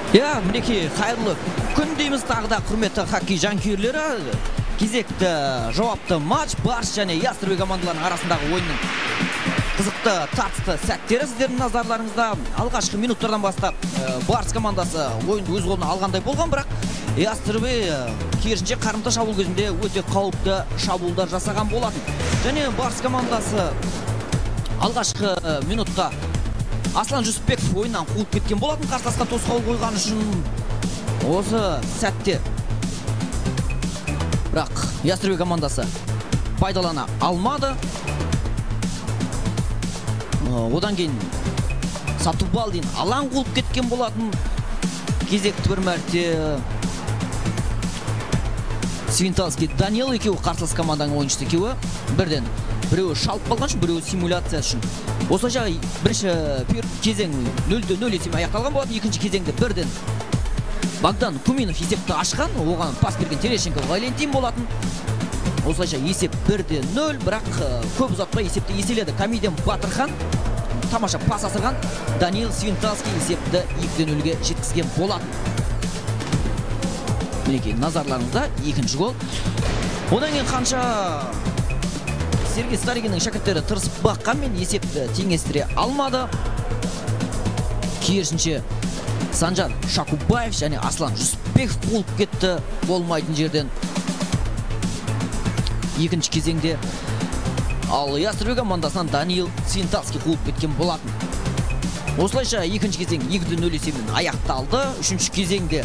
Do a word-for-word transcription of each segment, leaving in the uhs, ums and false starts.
Ya, мінекей, қайырлы күн дейміз тағы да құрметті хоккей жанкүйерлері. Кезекті жауапты матч Барыс және Ястребе командаларының арасындағы ойынның қызықты тартысты сәттері сіздердің назарларыңызда. Алғашқы минуттардан бастап Барыс командасы ойынды өз қолына алғандай болған, бірақ Ястребе керісінше қарымта шабуыл кезінде өте қауіпті шабуылдар жасаған болатын. Және Барыс командасы алғашқы минутта Аслан Жүсіпбеков ойыннан қуылып кеткен болатын, қарсыласқа тосқауыл қойған үшін осы сәтте. Бірақ Ястребе командасы пайдалана алмады. Одан кейін Сатубалдин алаң қуылып кеткен болатын. Кезекті бір мәрте Свинталский Данил екеуі қарсылас команданың ойыншысы екеуі бірден біреуі шалып қалған үшін, біреуі симуляция үшін. Осылайша бірінші кезең нөл-де нөл есебімен аяқталған болатын. Екінші кезеңде бірден Богдан Куминов есепті ашқан, оған пас берген Терещенко Валентин болатын. Осылайша есеп бір-де нөл, бірақ көп ұзатпай есепті еселеді. Камиден Батырхан тамаша пас асырған, Данил Свинталский есепті екі-де нөлге жеткізген болатын. Мінекей, назарларыңызда екінші гол. Одан кейін қанша Сергей Старыгиннің шәкірттері тырысып баққанмен есепті теңестіре алмады. Керісінше Санжар Шакубаев және Аслан Жүсіпбеков қуылып кетті болмайтын жерден. Екінші кезеңде ал Ястребе командасынан Данил Свинталский қуылып кеткен болатын. Осылайша екінші кезең екі-де нөл есебімен аяқталды. Үшінші кезеңде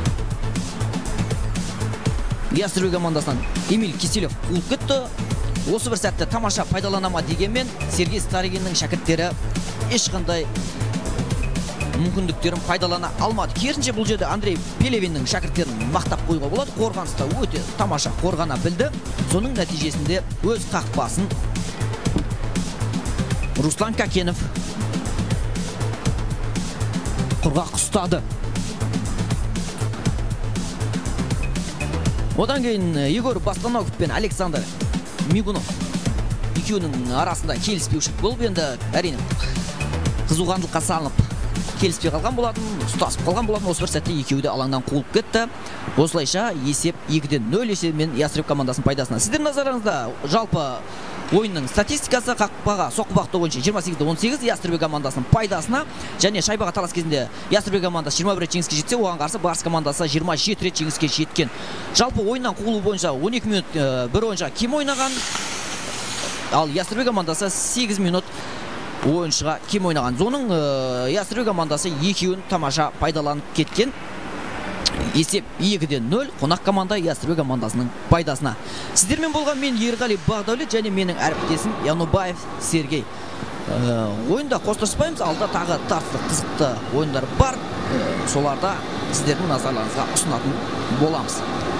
Ястребе командасынан Эмиль Киселев қуылып кетті. Осы бір сәтті тамаша пайдаланама дегенмен Сергей Старыгиннің шәкірттері ешқандай мүмкіндіктерін пайдалана алмады. Керісінше бұл жерде Андрей Пелевиннің шәкірттерін мақтап қоюға болады. Қорғаныста өте тамаша қорғана білді. Соның нәтижесінде өз қақпасын Руслан Какенов құрғақ ұстады. Одан кейін Егор Баслановов пен Александр Мигунов екеуінің арасында келіспеушілік болып, енді әрине қызуғандылыққа салынып келіспей қалған болатын, ұстасып қалған болатын. Осы бір сәтте екеуі де алаңнан қуылып кетті. Осылайша есеп екі-де нөл есебімен Ястребе командасының пайдасына. Сіздер назарыңызда жалпы ойынның статистикасы қақпаға соққы бағыты бойынша жиырма сегіз-де он сегіз Ястребе командасының пайдасына, және шайбаға талас кезінде Ястребе командасы жиырма бір рет жеңіске жетсе, оған қарсы Барыс командасы жиырма жеті рет жеңіске жеткен. Жалпы ойыннан қуылу бойынша он екі минут бір ойыншыға кем ойнаған, ал Ястребе командасы сегіз минут ойыншыға кем ойнаған. Соның Ястребе командасы екеуін тамаша пайдаланып кеткен. Есеп екі-де нөл қонақ команда Ястребе командасының пайдасына. Сіздермен болған мен Ерғали Бағдаулет және менің әріптесім Янубаев Сергей. Ойында қостырыспаймыз, алда тағы тартысты қызықты ойындар бар. Соларда сіздердің назарларыңызға ұсынатын боламыз.